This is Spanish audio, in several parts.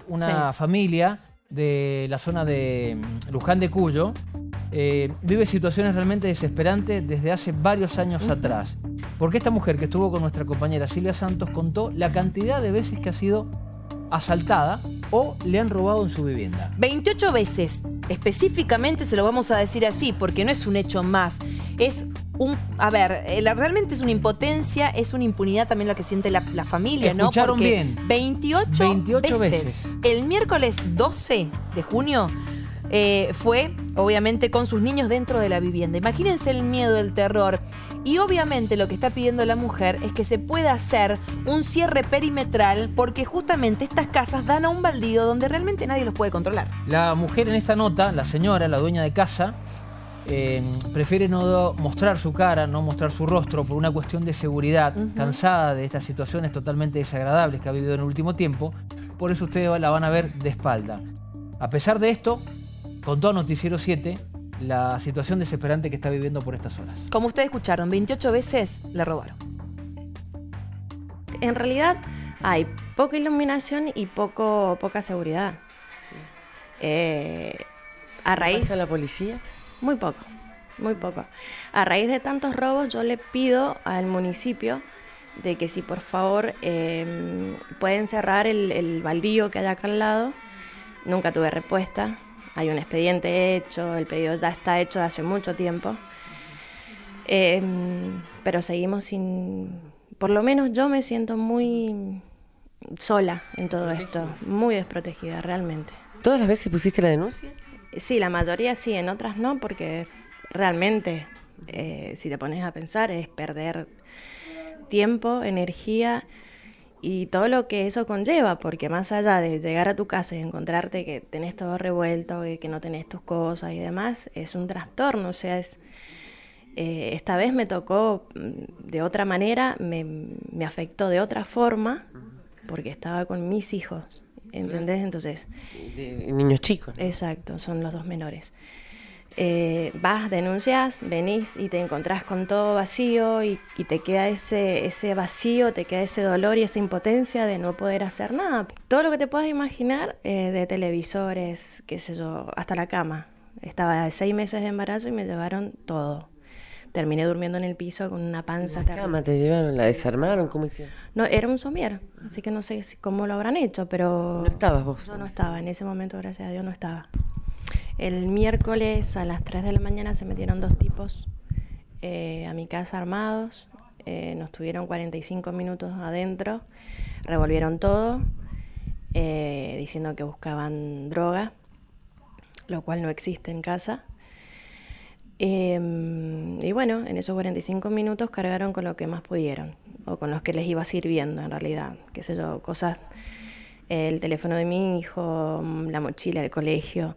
una familia de la zona de Luján de Cuyo vive situaciones realmente desesperantes desde hace varios años atrás. Porque esta mujer que estuvo con nuestra compañera Silvia Santos contó la cantidad de veces que ha sido asaltada o le han robado en su vivienda. 28 veces. Específicamente se lo vamos a decir así, porque no es un hecho más. Es un... A ver, realmente es una impotencia, es una impunidad también lo que siente la familia, ¿no? Escucharon Porque bien. 28 veces. El miércoles 12 de junio fue, obviamente, con sus niños dentro de la vivienda. Imagínense el miedo, el terror. Y obviamente lo que está pidiendo la mujer es que se pueda hacer un cierre perimetral porque justamente estas casas dan a un baldío donde realmente nadie los puede controlar. La mujer en esta nota, la señora, la dueña de casa, prefiere no mostrar su cara, no mostrar su rostro por una cuestión de seguridad, cansada de estas situaciones totalmente desagradables que ha vivido en el último tiempo. Por eso ustedes la van a ver de espalda. A pesar de esto, contó a Noticiero 7 la situación desesperante que está viviendo por estas horas. Como ustedes escucharon, 28 veces le robaron. En realidad hay poca iluminación y poca seguridad. A raíz... ¿Pasa la policía? Muy poco, muy poco. A raíz de tantos robos yo le pido al municipio de que si por favor pueden cerrar el baldío que hay acá al lado. Nunca tuve respuesta. Hay un expediente hecho, el pedido ya está hecho hace mucho tiempo. Pero seguimos sin... Por lo menos yo me siento muy sola en todo esto, muy desprotegida realmente. ¿Todas las veces pusiste la denuncia? Sí, la mayoría sí, en otras no, porque realmente, si te pones a pensar, es perder tiempo, energía y todo lo que eso conlleva, porque más allá de llegar a tu casa y encontrarte que tenés todo revuelto y que no tenés tus cosas y demás, es un trastorno. O sea, esta vez me tocó de otra manera, me afectó de otra forma, porque estaba con mis hijos, ¿entendés? Entonces... De niños chicos, ¿no? Exacto, son los dos menores. Vas, denuncias, venís y te encontrás con todo vacío y te queda ese vacío, te queda ese dolor y esa impotencia de no poder hacer nada. Todo lo que te puedas imaginar, de televisores, qué sé yo, hasta la cama. Estaba de 6 meses de embarazo y me llevaron todo. Terminé durmiendo en el piso con una panza ¿La cama te llevaron? ¿La desarmaron? ¿Cómo hicieron? No, era un somier, así que no sé cómo lo habrán hecho, pero... ¿No estabas vos? Yo no estaba, en ese momento, gracias a Dios, no estaba. El miércoles a las 3 de la mañana se metieron 2 tipos a mi casa armados, nos tuvieron 45 minutos adentro, revolvieron todo, diciendo que buscaban droga, lo cual no existe en casa. Y bueno, en esos 45 minutos cargaron con lo que más pudieron, o con los que les iba sirviendo en realidad, qué sé yo, cosas, el teléfono de mi hijo, la mochila del colegio,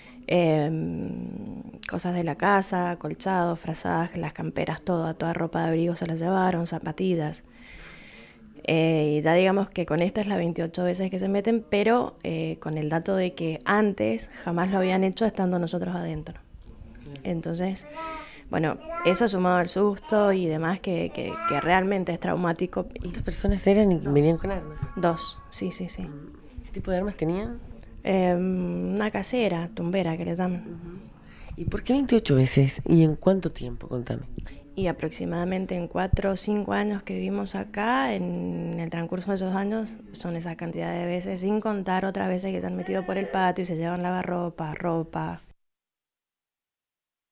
cosas de la casa, colchados, frazadas, las camperas, toda ropa de abrigo se las llevaron, zapatillas. Y ya digamos que con esta es la 28 veces que se meten, pero con el dato de que antes jamás lo habían hecho estando nosotros adentro. Entonces, bueno, eso sumado al susto y demás que realmente es traumático. ¿Estas personas eran y venían con armas? 2, sí. ¿Qué tipo de armas tenían? Una casera, tumbera que le llaman. ¿Y por qué 28 veces? ¿Y en cuánto tiempo? Contame. Y aproximadamente en 4 o 5 años que vivimos acá, en el transcurso de esos años, son esa cantidad de veces, sin contar otras veces que se han metido por el patio y se llevan lavarropa, ropa.